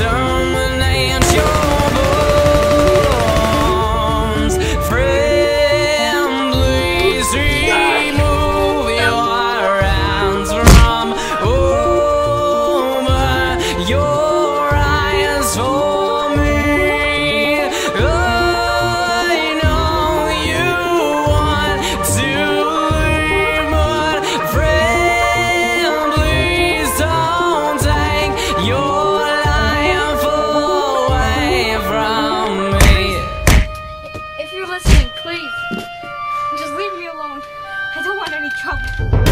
exterminate your bones. Friend, please remove your hands from over your eyes for me. I know you want to leave, but friend, please don't take your life away from me. If you're listening, please, just leave me alone. I don't want any trouble.